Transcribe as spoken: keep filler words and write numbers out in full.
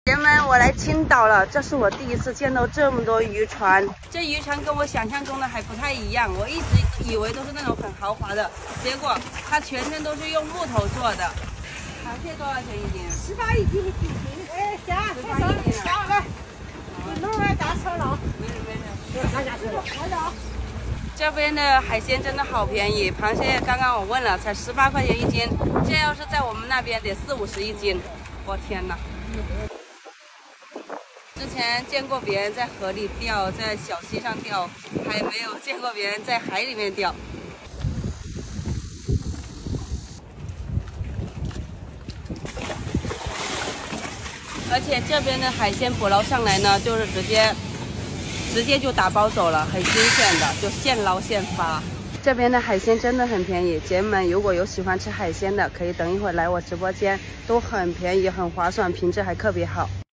姐妹们，我来青岛了，这是我第一次见到这么多渔船。这渔船跟我想象中的还不太一样，我一直以为都是那种很豪华的，结果它全身都是用木头做的。螃蟹多少钱一斤？ 十八一斤，哎，行， 十八一斤行，来，你弄来打车了。 没事没事， 拿下去了，拿着。 这边的海鲜真的好便宜，螃蟹刚刚我问了，才十八块钱一斤，这要是在我们那边得四五十一斤，我天哪！之前见过别人在河里钓，在小溪上钓，还没有见过别人在海里面钓。而且这边的海鲜捕捞上来呢，就是直接直接就打包走了，很新鲜的，就现捞现发。这边的海鲜真的很便宜，姐妹们如果有喜欢吃海鲜的，可以等一会儿来我直播间，都很便宜，很划算，品质还特别好。